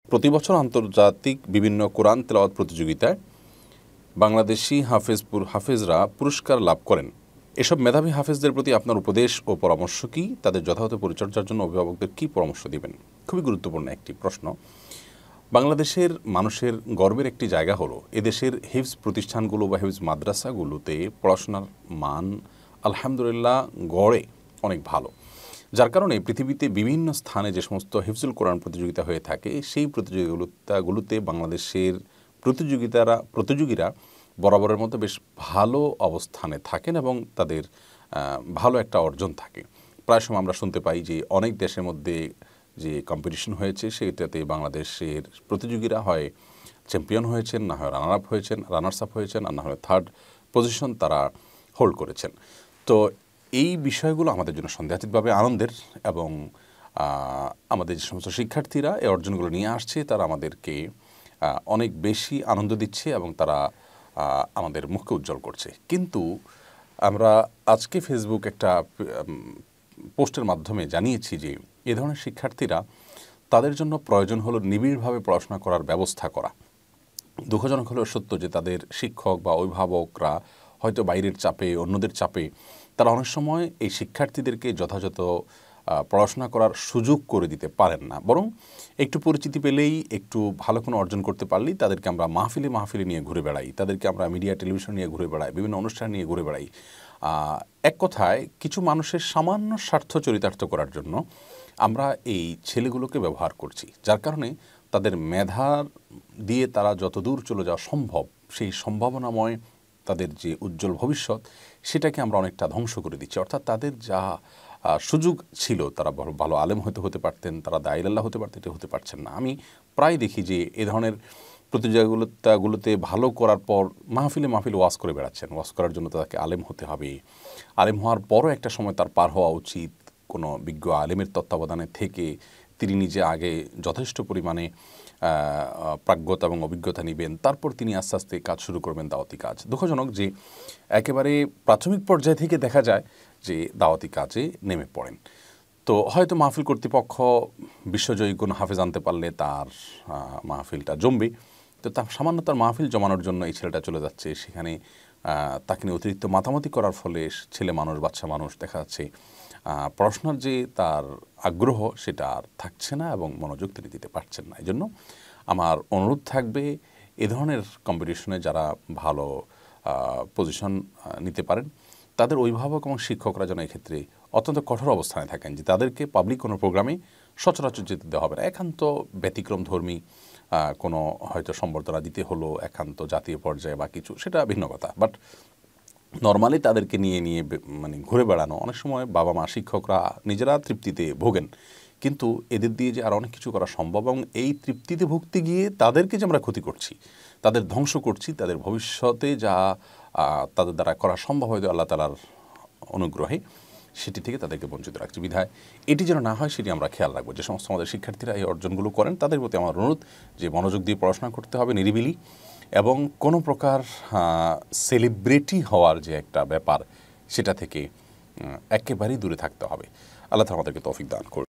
প্রতি বছর আন্তর্জাতিক বিভিন্ন কোরআন তেলাওয়াত প্রতিযোগিতায় বাংলাদেশি হাফেজরা পুরস্কার লাভ করেন। এসব মেধাবী হাফেজদের প্রতি আপনার উপদেশ ও পরামর্শ কী? তাদের যথাযথ পরিচর্যার জন্য অভিভাবকদের কী পরামর্শ দিবেন? খুবই গুরুত্বপূর্ণ একটি প্রশ্ন। বাংলাদেশের মানুষের গর্বের একটি জায়গা হলো এদেশের হিফজ প্রতিষ্ঠানগুলো বা হিফজ মাদ্রাসাগুলোতে পড়াশোনার মান আলহামদুলিল্লাহ গড়ে অনেক ভালো, যার কারণে পৃথিবীতে বিভিন্ন স্থানে যে সমস্ত হিফজুল কোরআন প্রতিযোগিতা হয়ে থাকে সেই প্রতিযোগিতাগুলোতে বাংলাদেশের প্রতিযোগীরা বরাবরের মতো বেশ ভালো অবস্থানে থাকেন এবং তাদের ভালো একটা অর্জন থাকে। প্রায় সময় আমরা শুনতে পাই যে অনেক দেশের মধ্যে যে কম্পিটিশন হয়েছে সেটাতে বাংলাদেশের প্রতিযোগীরা হয় চ্যাম্পিয়ন হয়েছেন, না হয় রানার্স আপ হয়েছেন, আর না হয় থার্ড পজিশন তারা হোল্ড করেছেন। তো এই বিষয়গুলো আমাদের জন্য সন্দেহাতীতভাবে আনন্দের এবং আমাদের যে সমস্ত শিক্ষার্থীরা এই অর্জনগুলো নিয়ে আসছে তারা আমাদেরকে অনেক বেশি আনন্দ দিচ্ছে এবং তারা আমাদের মুখকে উজ্জ্বল করছে। কিন্তু আমরা আজকে ফেসবুক একটা পোস্টের মাধ্যমে জানিয়েছি যে এ ধরনের শিক্ষার্থীরা তাদের জন্য প্রয়োজন হলো নিবিড়ভাবে পড়াশোনা করার ব্যবস্থা করা। দুঃখজনক হলেও সত্য যে তাদের শিক্ষক বা অভিভাবকরা হয়তো বাইরের চাপে, অন্যদের চাপে তারা অনেক সময় এই শিক্ষার্থীদেরকে যথাযথ পড়াশোনা করার সুযোগ করে দিতে পারেন না, বরং একটু পরিচিতি পেলেই, একটু ভালো কোনো অর্জন করতে পারলেই তাদেরকে আমরা মাহফিলে নিয়ে ঘুরে বেড়াই, তাদেরকে আমরা মিডিয়া টেলিভিশন নিয়ে ঘুরে বেড়াই, বিভিন্ন অনুষ্ঠান নিয়ে ঘুরে বেড়াই। এক কথায় কিছু মানুষের সামান্য স্বার্থ চরিতার্থ করার জন্য আমরা এই ছেলেগুলোকে ব্যবহার করছি, যার কারণে তাদের মেধার দিয়ে তারা যত দূর চলে যাওয়া সম্ভব সেই সম্ভাবনাময় তাদের যে উজ্জ্বল ভবিষ্যৎ সেটাকে আমরা অনেকটা ধ্বংস করে দিচ্ছি। অর্থাৎ তাদের যা সুযোগ ছিল, তারা ভালো আলেম হতে পারতেন, তারা দায়ীল্লাহ হতে পারতেন, এটা হতে পারছেন না। আমি প্রায় দেখি যে এ ধরনের প্রতিযোগিতাগুলোতে ভালো করার পর মাহফিলে ওয়াজ করে বেড়াচ্ছেন। ওয়াজ করার জন্য তাকে আলেম হতে হবে, আলেম হওয়ার পরও একটা সময় তার পার হওয়া উচিত কোনো বিজ্ঞ আলেমের তত্ত্বাবধানে থেকে তিনি নিজে আগে যথেষ্ট পরিমাণে প্রাজ্ঞতা এবং অভিজ্ঞতা নেবেন, তারপর তিনি আস্তে আস্তে কাজ শুরু করবেন, দাওয়াতি কাজ। দুঃখজনক যে একেবারে প্রাথমিক পর্যায় থেকে দেখা যায় যে দাওয়াতি কাজে নেমে পড়েন। তো হয়তো মাহফিল কর্তৃপক্ষ বিশ্বজয়ী কোনো হাফেজ আনতে পারলে তার মাহফিলটা জমবে, তো সামান্য তার মাহফিল জমানোর জন্য এই ছেলেটা চলে যাচ্ছে, সেখানে তাকে নিয়ে অতিরিক্ত মাতামাতি করার ফলে বাচ্চা মানুষ দেখা যাচ্ছে পড়াশোনার যে তার আগ্রহ সেটা আর থাকছে না এবং মনোযোগ তিনি দিতে পারছেন না। এই জন্য আমার অনুরোধ থাকবে এ ধরনের কম্পিটিশনে যারা ভালো পজিশন নিতে পারেন তাদের অভিভাবক এবং শিক্ষকরা যেন এক্ষেত্রে অত্যন্ত কঠোর অবস্থানে থাকেন যে তাদেরকে পাবলিক কোনো প্রোগ্রামে সচরাচর যেতে দেওয়া হবে না। একান্ত ব্যতিক্রম ধর্মী কোনো হয়তো সম্বর্ধনা দিতে হলো একান্ত জাতীয় পর্যায়ে বা কিছু, সেটা ভিন্ন কথা, বাট নর্মালি তাদেরকে নিয়ে মানে ঘুরে বেড়ানো, অনেক সময় বাবা মা শিক্ষকরা নিজেরা তৃপ্তিতে ভোগেন, কিন্তু এদের দিয়ে যে আর অনেক কিছু করা সম্ভব এবং এই তৃপ্তিতে ভুগতে গিয়ে তাদেরকে যে আমরা ক্ষতি করছি, তাদের ধ্বংস করছি, তাদের ভবিষ্যতে যা তাদের দ্বারা করা সম্ভব হয়তো আল্লাহ তাআলার অনুগ্রহে সেটি থেকে তাদেরকে বঞ্চিত রাখছি। বিধায় এটি যেন না হয় সেটি আমরা খেয়াল রাখবো। যে সমস্ত আমাদের শিক্ষার্থীরা এই অর্জনগুলো করেন তাদের প্রতি আমার অনুরোধ যে মনোযোগ দিয়ে পড়াশোনা করতে হবে নিরিবিলি, এবং কোনো প্রকার সেলিব্রিটি হওয়ার যে একটা ব্যাপার সেটা থেকে একেবারেই দূরে থাকতে হবে। আল্লাহ তাআলা আমাদেরকে তৌফিক দান করুন।